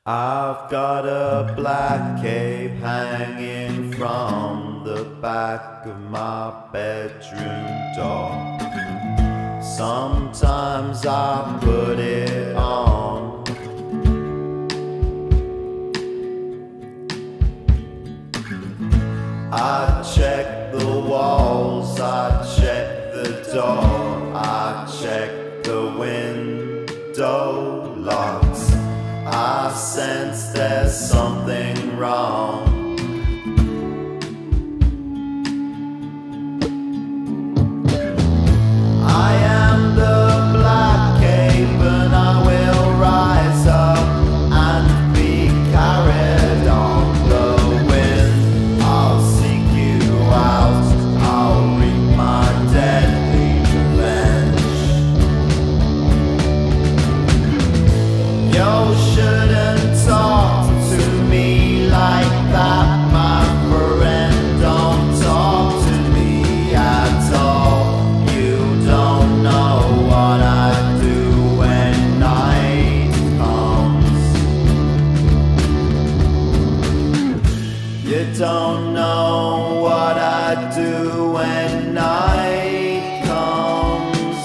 I've got a black cape hanging from the back of my bedroom door. Sometimes I put it on. I check the walls, I check the door, I check the window locks. I sense there's something wrong. I am the black cape and I will rise up and be carried on the wind. I'll seek you out, I'll reap my deadly revenge. You shouldn't talk to me like that, my friend. Don't talk to me at all. You don't know what I do when night comes. You don't know what I do when night comes.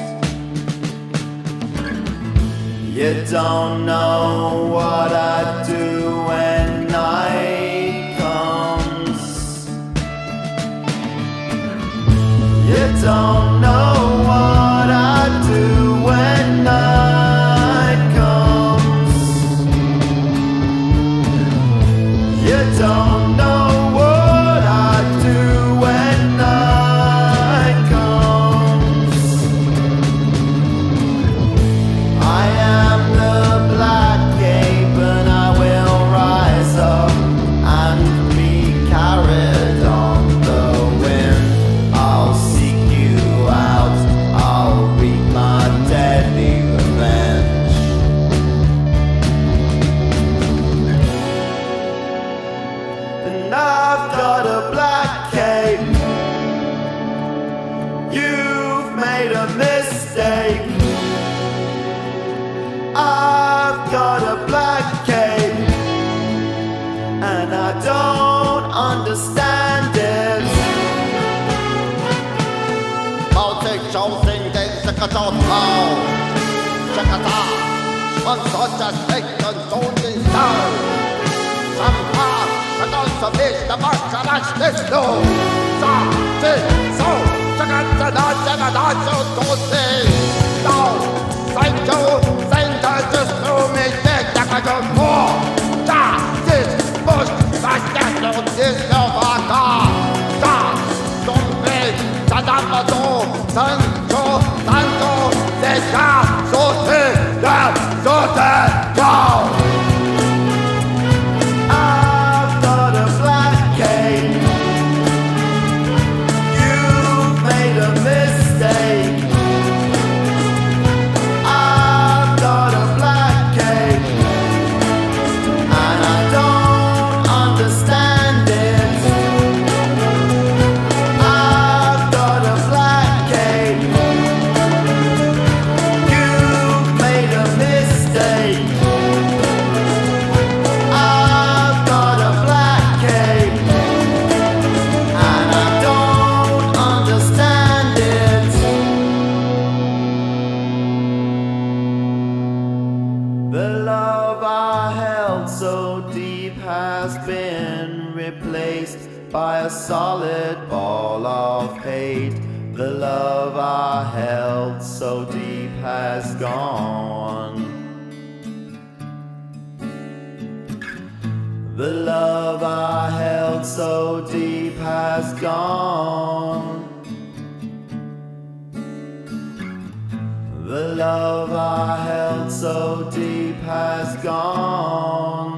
You don't know what I do when night comes. You don't know what I do when night comes. You don't know what I do when night comes. I am the black cape and I will rise up and be carried on the wind. I'll seek you out, I'll reap my deadly revenge. And I've got a black cape. You've made a mistake. I've got a black cape and I don't understand it. Baltic chosen den Sakatot Hau Shakata Sponsor Station Zoning Sound Sampa Sakon Sabis the Marcharash Nesto Sa Sin So Shakata Shakata So Tose Now Sancho Santa Just to me Deck Dakajo Mo Da This Bush Sashtano This Novaka Da Zombe Sadamato Sancho Sancho Deja Sote Da Sote Go I've got a black cape. You've made a mistake. I've got a black cape and I don't understand it. I've got a black cape. You've made a mistake. I've got a black cape and I don't understand it. The love I held so deep has been replaced by a solid ball of hate. The love I held so deep has gone. The love I held so deep has gone. The love I held so deep has gone.